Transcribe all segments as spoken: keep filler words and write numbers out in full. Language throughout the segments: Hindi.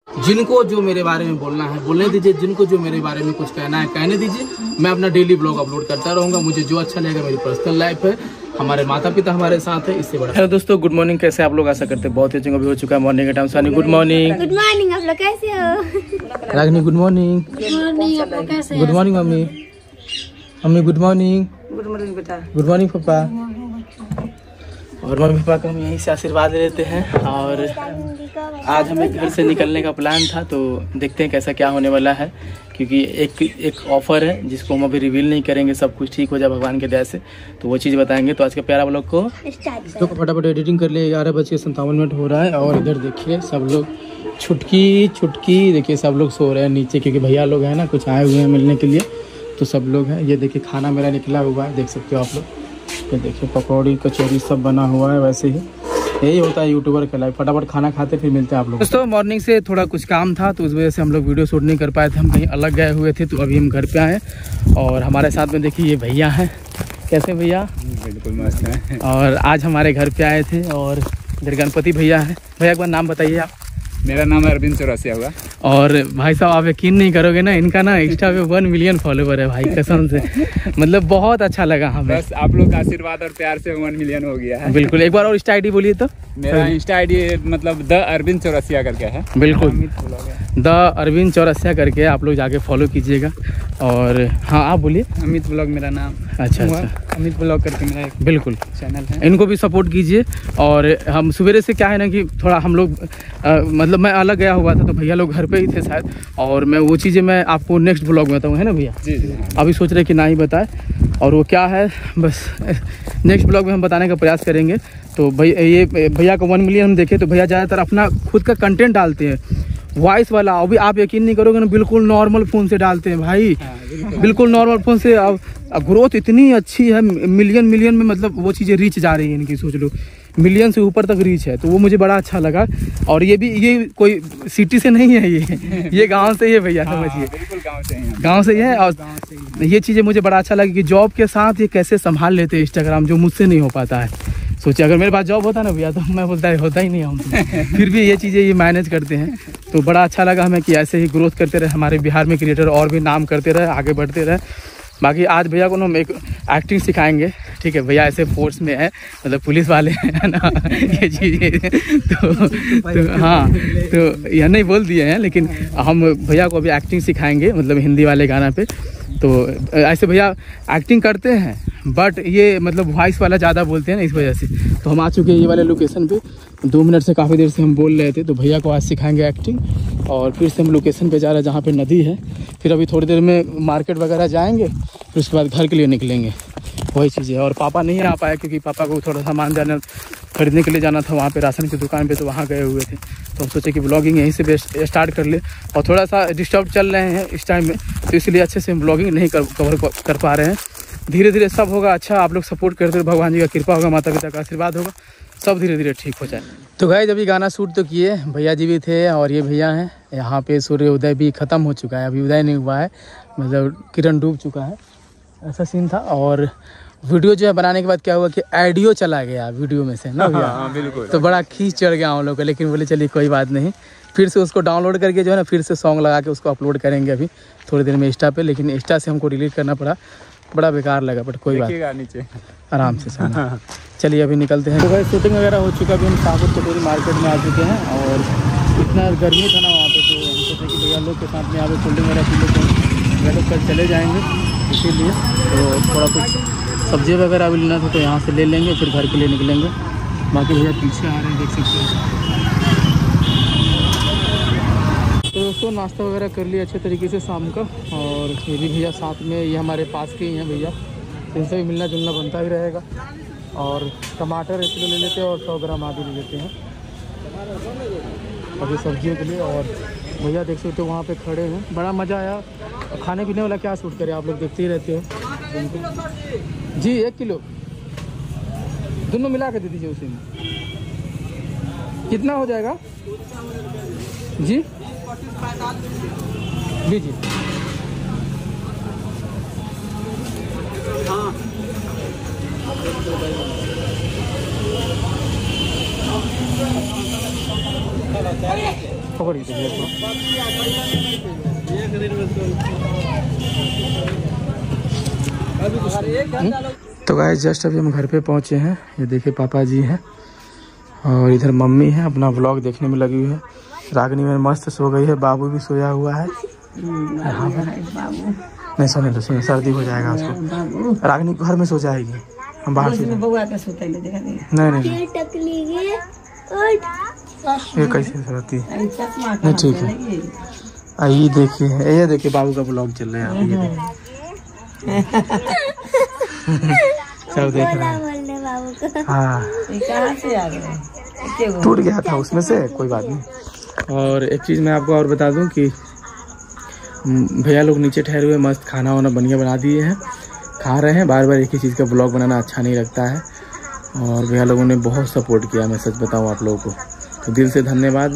जिनको जो मेरे बारे में बोलना है बोलने दीजिए, जिनको जो मेरे बारे में कुछ कहना है कहने दीजिए। मैं अपना डेली ब्लॉग अपलोड करता रहूँगा, मुझे जो अच्छा लगेगा। मेरी पर्सनल लाइफ है, हमारे माता पिता हमारे साथ है, इससे बड़ा। हेलो दोस्तों, गुड मॉर्निंग। कैसे आप लोग? आशा करते हैं बहुत ही अच्छे। अभी हो चुका है मॉर्निंग का टाइम। सानी गुड मॉर्निंग। गुड मॉर्निंग, आप लोग कैसे हो? Ragini good morning. Good morning, आप लोग कैसे good morning mummy. Mummy good morning. Good morning बेटा। Good morning papa. और मम्मी पापा का हम यहीं से आशीर्वाद लेते हैं। और आज हमें घर से निकलने का प्लान था, तो देखते हैं कैसा क्या होने वाला है, क्योंकि एक एक ऑफर है जिसको हम अभी रिवील नहीं करेंगे। सब कुछ ठीक हो जाए भगवान के दया से, तो वो चीज़ बताएंगे। तो आज का प्यारा व्लॉग को तो फटाफट एडिटिंग कर लिए। ग्यारह बज के संतावन मिनट हो रहा है और इधर देखिए सब लोग छुटकी छुटकी देखिए सब लोग सो रहे हैं नीचे, क्योंकि भैया लोग हैं ना कुछ आए हुए हैं मिलने के लिए, तो सब लोग हैं। ये देखिए खाना मेरा निकला हुआ है, देख सकते हो आप लोग। ये देखिए पकौड़ी कचौरी सब बना हुआ है। वैसे ही यही होता है यूट्यूबर का लाइफ, फटाफट खाना खाते फिर मिलते हैं आप लोग। दोस्तों मॉर्निंग से थोड़ा कुछ काम था, तो उस वजह से हम लोग वीडियो शूट नहीं कर पाए थे, हम कहीं अलग गए हुए थे। तो अभी हम घर पे आए और हमारे साथ में देखिए ये भैया हैं। कैसे भैया? बिल्कुल मस्त है। और आज हमारे घर पे आए थे और इधर गणपति भैया हैं। भैया एक बार नाम बताइए आप। मेरा नाम अरविंद चौरसिया हुआ। और भाई साहब आप यकीन नहीं करोगे ना, इनका ना इंस्टा पे वन मिलियन फॉलोवर है भाई, कसम से। मतलब बहुत अच्छा लगा हमें। बस आप लोग का आशीर्वाद और प्यार से वन मिलियन हो गया है। बिल्कुल, एक बार और इंस्टा आईडी बोलिए तो। मेरा इंस्टा आईडी मतलब द अरविंद चौरसिया करके है। बिल्कुल, द अरविंद चौरसिया करके आप लोग जाके फॉलो कीजिएगा। और हाँ आप बोलिए। अमित ब्लॉग मेरा नाम। अच्छा अच्छा, अमित ब्लॉग करके मेरा एक बिल्कुल चैनल है, इनको भी सपोर्ट कीजिए। और हम सवेरे से क्या है ना कि थोड़ा हम लोग आ, मतलब मैं अलग गया हुआ था, तो भैया लोग घर पे ही थे शायद, और मैं वो चीज़ें मैं आपको नेक्स्ट ब्लॉग में बताऊँ, है ना भैया? जी जी। अभी सोच रहे कि ना ही बताए, और वो क्या है बस नेक्स्ट ब्लॉग में हम बताने का प्रयास करेंगे। तो भैया ये भैया का वन मिलियन हम देखें तो भैया ज़्यादातर अपना खुद का कंटेंट डालते हैं, वॉइस वाला। अभी आप यकीन नहीं करोगे ना, बिल्कुल नॉर्मल फ़ोन से डालते हैं भाई। हाँ, बिल्कुल, बिल्कुल नॉर्मल फ़ोन से। अब ग्रोथ इतनी अच्छी है, मिलियन मिलियन में मतलब वो चीज़ें रीच जा रही है इनकी, सोच लो मिलियन से ऊपर तक रीच है। तो वो मुझे बड़ा अच्छा लगा। और ये भी ये कोई सिटी से नहीं है, ये ये गांव से ही है भैया, समझिए। बिल्कुल गांव से ही गांव से ही है। और ये चीज़ें मुझे बड़ा अच्छा लगा कि जॉब के साथ ये कैसे संभाल लेते हैं इंस्टाग्राम, जो मुझसे नहीं हो पाता है। सोचिए अगर मेरे पास जॉब होता ना भैया, तो मैं बोलता है होता ही नहीं हम फिर भी ये चीज़ें ये मैनेज करते हैं। तो बड़ा अच्छा लगा हमें कि ऐसे ही ग्रोथ करते रहे हमारे बिहार में क्रिएटर, और भी नाम करते रहे, आगे बढ़ते रहे। बाकी आज भैया को ना हम एक एक्टिंग सिखाएंगे, ठीक है? भैया ऐसे फोर्स में है, मतलब पुलिस वाले हैं ना ये चीज़ें। तो, तो हाँ, तो यह नहीं बोल दिए हैं, लेकिन हम भैया को अभी एक्टिंग सिखाएंगे, मतलब हिंदी वाले गाना पे। तो ऐसे भैया एक्टिंग करते हैं, बट ये मतलब वॉइस वाला ज़्यादा बोलते हैं ना, इस वजह से। तो हम आ चुके हैं ये वाले लोकेशन पे। दो मिनट से काफ़ी देर से हम बोल रहे थे, तो भैया को आज सिखाएंगे एक्टिंग। और फिर से हम लोकेशन पे जा रहे हैं जहाँ पे नदी है। फिर अभी थोड़ी देर में मार्केट वगैरह जाएंगे, फिर उसके बाद घर के लिए निकलेंगे, वही चीज़ें। और पापा नहीं आ पाए क्योंकि पापा को थोड़ा सामान जाना खरीदने के लिए जाना था वहाँ पे राशन की दुकान पे, तो वहाँ गए हुए थे। तो हम सोचे कि ब्लॉगिंग यहीं से स्टार्ट कर ले। और थोड़ा सा डिस्टर्ब चल रहे हैं इस टाइम में, तो इसलिए अच्छे से हम ब्लॉगिंग नहीं कर कवर कर पा रहे हैं। धीरे धीरे सब होगा अच्छा, आप लोग सपोर्ट करते रहे, भगवान जी का कृपा होगा, माता पिता का आशीर्वाद होगा, सब धीरे धीरे ठीक हो जाए। तो गाइस अभी गाना शूट तो किए, भैया जी भी थे और ये भैया हैं। यहाँ पे सूर्य उदय भी ख़त्म हो चुका है, अभी उदय नहीं हुआ है, मतलब किरण डूब चुका है, ऐसा सीन था। और वीडियो जो है बनाने के बाद क्या हुआ कि ऑडियो चला गया वीडियो में से ना भैया। हाँ, बिल्कुल। तो बड़ा खींच चढ़ गया हम लोग को, लेकिन बोले चलिए कोई बात नहीं, फिर से उसको डाउनलोड करके जो है ना फिर से सॉन्ग लगा के उसको अपलोड करेंगे अभी थोड़ी देर में इंस्टा पे। लेकिन इंस्टा से हमको डिलीट करना पड़ा, बड़ा बेकार लगा, बट कोई बात नीचे आराम से सुना। चलिए अभी निकलते हैं। तो भाई शूटिंग वगैरह हो चुका, अभी हम शाहपुर कटोरी मार्केट में आ चुके हैं। और इतना गर्मी था ना वहाँ पे, तो हम सोचे कि भैया लोग के साथ में यहाँ पे कोल्ड वगैरह पी लेते हैं, भैया लोग कल चले जाएँगे, इसीलिए तो थोड़ा कुछ सब्जी वगैरह भी लेना था, तो यहाँ से ले लेंगे, फिर घर के लिए निकलेंगे। बाकी भैया पीछे आ रहे हैं, देख सकते हैं। तो दोस्तों नाश्ता वगैरह कर लिया अच्छे तरीके से शाम का। और ये भी भैया साथ में, ये हमारे पास के ही हैं भैया, इनसे भी मिलना जुलना बनता ही रहेगा। और टमाटर एक किलो ले लेते हैं और सौ ग्राम आदि ले लेते हैं अभी सब्जियों के लिए। और भैया देख सकते हो वहाँ पे खड़े हैं, बड़ा मज़ा आया। खाने पीने वाला क्या शूट करें, आप लोग देखते ही रहते हो जी। एक किलो दोनों मिला के दे दीजिए, उसी में कितना हो जाएगा जी? लीजिए। हाँ तो गाइस जस्ट अभी हम घर पे पहुंचे हैं। ये देखिए पापा जी हैं और इधर मम्मी है अपना व्लॉग देखने में लगी हुई है। रागनी में मस्त सो गई है, बाबू भी सोया हुआ है। यहाँ पर नहीं सोने दो, सोने सर्दी हो जाएगा उसको। रागनी घर में सो जाएगी, हम बाहर से नहीं नहीं ये कैसे सोती है नहीं ठीक है। ये देखिए ये देखिए बाबू का ब्लॉग चल रहा है यहाँ सब देख रहे हैं। हाँ टूट गया था उसमें से, कोई बात नहीं। और एक चीज़ मैं आपको और बता दूं कि भैया लोग नीचे ठहरे हुए मस्त खाना वाना बढ़िया बना दिए हैं, खा रहे हैं। बार बार एक ही चीज़ का ब्लॉग बनाना अच्छा नहीं लगता है और भैया लोगों ने बहुत सपोर्ट किया, मैं सच बताऊं आप लोगों को, तो दिल से धन्यवाद।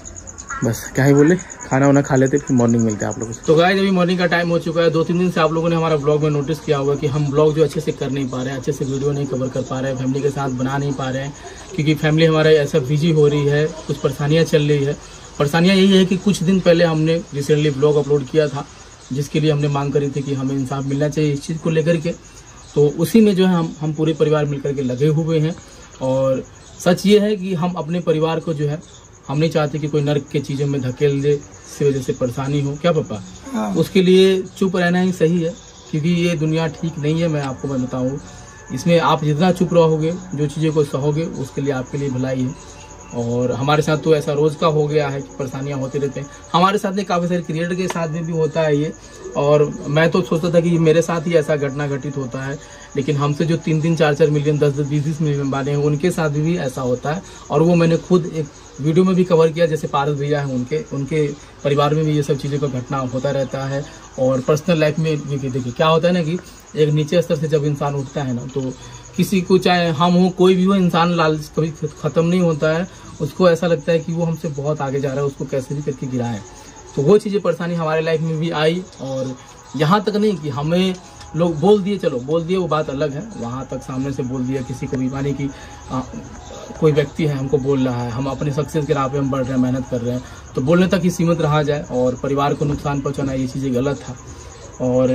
बस क्या ही बोले, खाना वाना खा लेते फिर मॉर्निंग मिलते हैं आप लोगों से। तो गाइस अभी मॉर्निंग का टाइम हो चुका है। दो तीन दिन से आप लोगों ने हमारा ब्लॉग में नोटिस किया होगा कि हम ब्लॉग जो अच्छे से कर नहीं पा रहे हैं, अच्छे से वीडियो नहीं कवर कर पा रहे हैं, फैमिली के साथ बना नहीं पा रहे हैं क्योंकि फैमिली हमारा ऐसा बिजी हो रही है, कुछ परेशानियाँ चल रही है। परेशानियाँ यही है कि कुछ दिन पहले हमने रिसेंटली ब्लॉग अपलोड किया था जिसके लिए हमने मांग करी थी कि हमें इंसाफ मिलना चाहिए इस चीज़ को लेकर के। तो उसी में जो है हम हम पूरे परिवार मिलकर के लगे हुए हैं। और सच ये है कि हम अपने परिवार को जो है हम नहीं चाहते कि कोई नर्क के चीज़ों में धकेल दे, इसकी वजह से परेशानी हो। क्या पापा? हाँ। उसके लिए चुप रहना ही सही है क्योंकि ये दुनिया ठीक नहीं है। मैं आपको मैं बताऊँ, इसमें आप जितना चुप रहोगे, जो चीज़ों को सहोगे, उसके लिए आपके लिए भलाई है। और हमारे साथ तो ऐसा रोज़ का हो गया है कि परेशानियाँ होती रहते हैं। हमारे साथ नहीं, काफ़ी सारे क्रिएटर के साथ में भी होता है ये। और मैं तो सोचता था कि मेरे साथ ही ऐसा घटना घटित होता है, लेकिन हमसे जो तीन तीन चार चार मिलियन दस दस बीस बीस मिलियन वाले हैं उनके साथ भी ऐसा होता है। और वो मैंने खुद एक वीडियो में भी कवर किया, जैसे पारस भैया हैं उनके उनके परिवार में भी ये सब चीज़ों का घटना होता रहता है। और पर्सनल लाइफ में भी देखिए क्या होता है ना कि एक नीचे स्तर से जब इंसान उठता है ना, तो किसी को चाहे हम हो कोई भी हो, इंसान लालच कभी ख़त्म नहीं होता है। उसको ऐसा लगता है कि वो हमसे बहुत आगे जा रहा है, उसको कैसे भी करके गिराएं। तो वो चीज़ें परेशानी हमारे लाइफ में भी आई। और यहाँ तक नहीं कि हमें लोग बोल दिए, चलो बोल दिए वो बात अलग है, वहाँ तक सामने से बोल दिया किसी को भी, माने कि आ, कोई व्यक्ति है हमको बोल रहा है, हम अपने सक्सेस के राह पे हम बढ़ रहे हैं, मेहनत कर रहे हैं, तो बोलने तक ही सीमित रहा जाए और परिवार को नुकसान पहुँचाना ये चीज़ें गलत था। और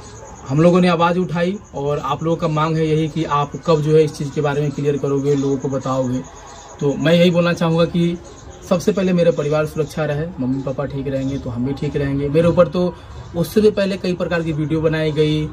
हम लोगों ने आवाज़ उठाई और आप लोगों का मांग है यही कि आप कब जो है इस चीज़ के बारे में क्लियर करोगे, लोगों को बताओगे। तो मैं यही बोलना चाहूँगा कि सबसे पहले मेरे परिवार सुरक्षा रहे, मम्मी पापा ठीक रहेंगे तो हम भी ठीक रहेंगे। मेरे ऊपर तो उससे भी पहले कई प्रकार की वीडियो बनाई गई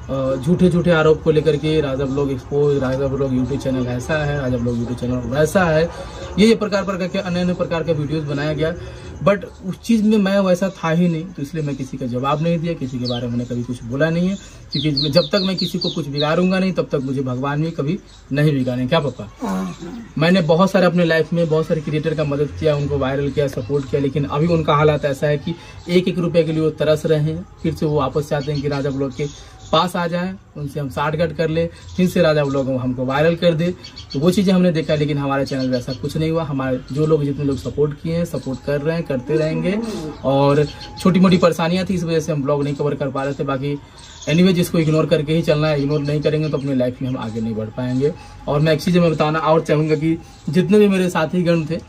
झूठे झूठे आरोप को लेकर के, Raja blog expose, Raja blog YouTube channel ऐसा है, राजा ब्लॉग यूट्यूब चैनल वैसा है, ये ये प्रकार प्रकार के अन्य अन्य प्रकार का वीडियोस बनाया गया। बट उस चीज़ में मैं वैसा था ही नहीं, तो इसलिए मैं किसी का जवाब नहीं दिया, किसी के बारे में मैंने कभी कुछ बोला नहीं है क्योंकि जब तक मैं किसी को कुछ बिगाड़ूंगा नहीं तब तक मुझे भगवान भी कभी नहीं बिगाड़े। क्या पापा? मैंने बहुत सारे अपने लाइफ में बहुत सारे क्रिएटर का मदद किया, उनको वायरल किया, सपोर्ट किया, लेकिन अभी उनका हालात ऐसा है कि एक एक रुपये के लिए वो तरस रहे हैं। फिर से वो वापस चाहते हैं कि राजा ब्लॉग के पास आ जाए, उनसे हम साठ गट कर ले, फिर से राजा ब्लॉग हमको वायरल कर दे। तो वो चीज़ें हमने देखा, लेकिन हमारे चैनल में ऐसा कुछ नहीं हुआ। हमारे जो लोग जितने लोग सपोर्ट किए हैं, सपोर्ट कर रहे हैं, करते रहेंगे। और छोटी मोटी परेशानियां थी, इस वजह से हम ब्लॉग नहीं कवर कर पा रहे थे। बाकी एनीवे जिसको इग्नोर करके ही चलना है, इग्नोर नहीं करेंगे तो अपनी लाइफ में हम आगे नहीं बढ़ पाएंगे। और मैं एक चीज़ मैं बताना और चाहूँगा कि जितने भी मेरे साथीगण थे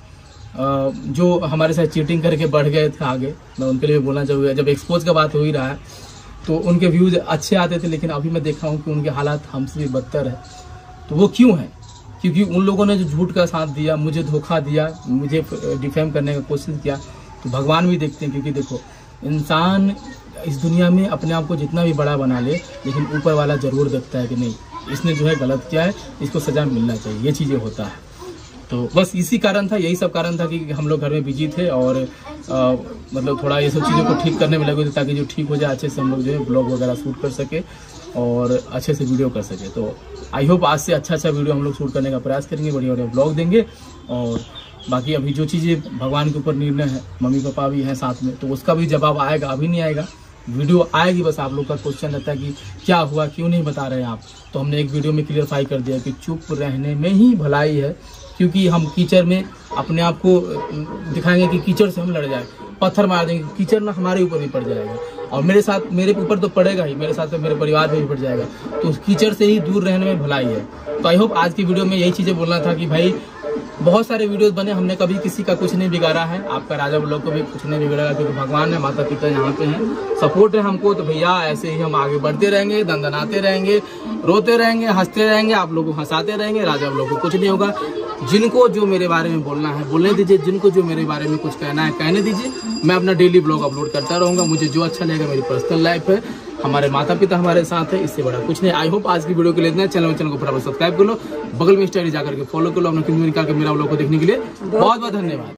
जो हमारे साथ चीटिंग करके बढ़ गए थे आगे, मैं उनके लिए बोलना चाहूँगा। जब एक्सपोज का बात हो ही रहा है तो उनके व्यूज़ अच्छे आते थे, लेकिन अभी मैं देखा हूँ कि उनके हालात हमसे भी बदतर है। तो वो क्यों है? क्योंकि उन लोगों ने जो झूठ का साथ दिया, मुझे धोखा दिया, मुझे डिफेम करने का कोशिश किया। तो भगवान भी देखते हैं, क्योंकि देखो इंसान इस दुनिया में अपने आप को जितना भी बड़ा बना ले, लेकिन ऊपर वाला जरूर देखता है कि नहीं इसने जो है गलत किया है, इसको सजा मिलना चाहिए। ये चीज़ें होता है। तो बस इसी कारण था, यही सब कारण था कि हम लोग घर में बिजी थे और आ, मतलब थोड़ा ये सब चीज़ों को ठीक करने में लगे थे ताकि जो ठीक हो जाए, अच्छे से हम लोग जो है ब्लॉग वगैरह शूट कर सके और अच्छे से वीडियो कर सके। तो आई होप आज से अच्छा अच्छा वीडियो हम लोग शूट करने का प्रयास करेंगे, बढ़िया बढ़िया ब्लॉग देंगे। और बाकी अभी जो चीज़ें भगवान के ऊपर निर्णय है, मम्मी पापा भी हैं साथ में, तो उसका भी जवाब आएगा, अभी नहीं आएगा, वीडियो आएगी। बस आप लोग का क्वेश्चन रहता है कि क्या हुआ, क्यों नहीं बता रहे हैं आप। तो हमने एक वीडियो में क्लियरफाई कर दिया कि चुप रहने में ही भलाई है, क्योंकि हम कीचड़ में अपने आप को दिखाएंगे कि कीचड़ से हम लड़ जाए, पत्थर मार देंगे, कीचड़ ना हमारे ऊपर भी पड़ जाएगा। और मेरे साथ मेरे ऊपर तो पड़ेगा ही, मेरे साथ तो मेरे परिवार पे भी पड़ जाएगा। तो उस कीचड़ से ही दूर रहने में भलाई है। तो आई होप आज की वीडियो में यही चीज़ें बोलना था कि भाई बहुत सारे वीडियोस बने, हमने कभी किसी का कुछ नहीं बिगाड़ा है, आपका राजा ब्लॉग को भी कुछ नहीं बिगाड़ा, क्योंकि भगवान है, माता पिता यहाँ पे हैं, सपोर्ट है हमको। तो भैया ऐसे ही हम आगे बढ़ते रहेंगे, दंदनाते रहेंगे, रोते रहेंगे, हंसते रहेंगे, आप लोगों को हंसाते रहेंगे, राजा ब्लॉग को कुछ नहीं होगा। जिनको जो मेरे बारे में बोलना है बोलने दीजिए, जिनको जो मेरे बारे में कुछ कहना है कहने दीजिए। मैं अपना डेली ब्लॉग अपलोड करता रहूँगा, मुझे जो अच्छा लगेगा, मेरी पर्सनल लाइफ है, हमारे माता पिता हमारे साथ है, इससे बड़ा कुछ नहीं। आई होप आज की वीडियो के लिए इतना। चैनल चैनल को फटाफट सब्सक्राइब कर लो, बगल में इंस्टा जाकर के फॉलो कर लो, अपना निकाल के मेरा ब्लॉग को देखने के लिए बहुत बहुत धन्यवाद।